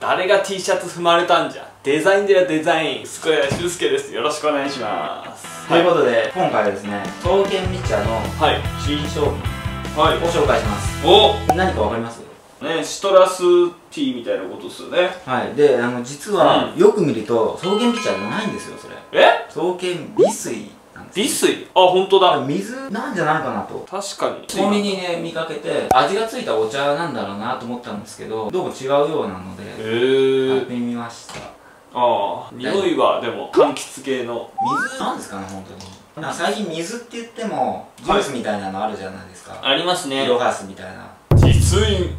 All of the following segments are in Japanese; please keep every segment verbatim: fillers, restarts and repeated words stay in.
誰が T シャツ踏まれたんじゃ。デザインではデザイン、スクエア俊介です。よろしくお願いします。 ということで、今回はですね、刀剣ミッチャーの新商品を紹介します。 お、 何かわかります？ ね、シトラス T みたいなことですよね。 はい。で、あの実はよく見ると刀剣ミッチャーじゃないんですよ、それ。 え？ 刀剣美水なんです。 美水？あ、本当だ。 水なんじゃないかなと。 確かに。 コンビニで見かけて、味がついたお茶なんだろうなと思ったんですけど、どうも違うようなので、 へえ。 買ってみました。 ああ、匂いはでも柑橘系の水なんですかね、本当に。なんか最近水って言ってもジュースみたいなのあるじゃないですか。 ありますね。 イロハスみたいな。 実印。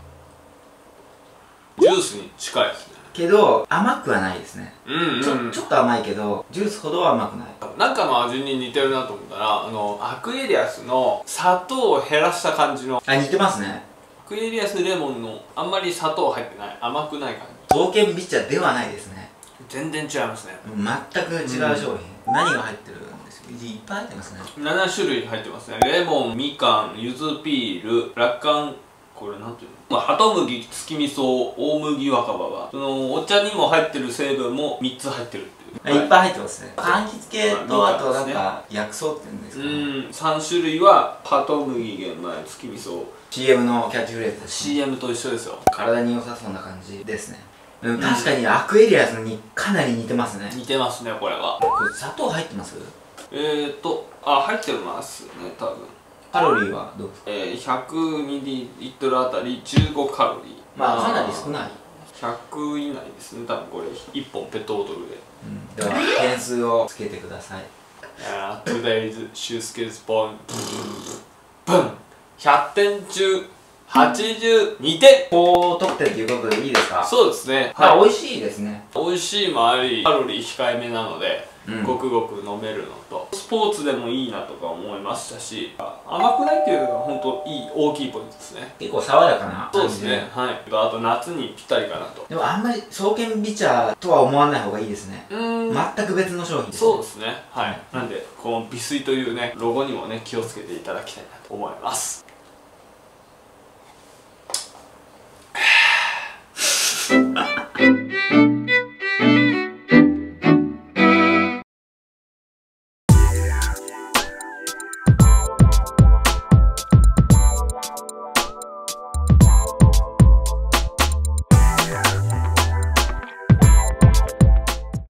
ジュースに近いですね。 けど甘くはないですね。 うんうん、 ちょっと甘いけどジュースほどは甘くない。 中の味に似てるなと思ったら、あのアクエリアスの砂糖を減らした感じの。 あ、似てますね。 アクエリアスレモンのあんまり砂糖入ってない、甘くない感じ。 刀剣ビッチャーではないですね。 全然違いますね。 全く違う商品、うん、何が入ってるんですよ。いっぱい入ってますね。 なな種類入ってますね。レモン、みかん、ゆずピール、ラッカン、これなんていうの、まあ、ハトムギ、月味噌、大麦若葉はそのお茶にも入ってる成分もみっつ入ってるっていう。 いっぱい入ってますね。柑橘系と、あとなんか薬草っていうんですかね。 うん、さん種類はハトムギ玄米、月味噌。 シーエム のキャッチフレーズです、ね、 シーエム と一緒ですよ。 体に良さそうな感じですね。うん、確かにアクエリアスにかなり似てますね。 似てますね、これは。 これ砂糖入ってます？ えーとあ、入ってますね、多分。 カロリーはどうですか？ えー、ひゃくミリリットルあたりじゅうごカロリー。 まあかなり少ない。 ひゃく以内ですね、多分これいっぽんペットボトルで。 うん、では点数をつけてください。 トゥデイズシュースケスポンブンひゃくてん中はちじゅうにてん。 高得点ということでいいですか？ そうですね。 はい、美味しいですね。 美味しいもあり、カロリー控えめなので、うん、ごくごく飲めるのと、スポーツでもいいなとか思いましたし、甘くないっていうのが本当いい大きいポイントですね。 結構爽やかな感じで。そうですね。 はい。あと夏にぴったりかなと。 でもあんまり刀剣ビチャーとは思わない方がいいですね。うん。全く別の商品です、ね。 そうですね。はい。なんでこの美水というねロゴにもね気をつけていただきたいなと思います。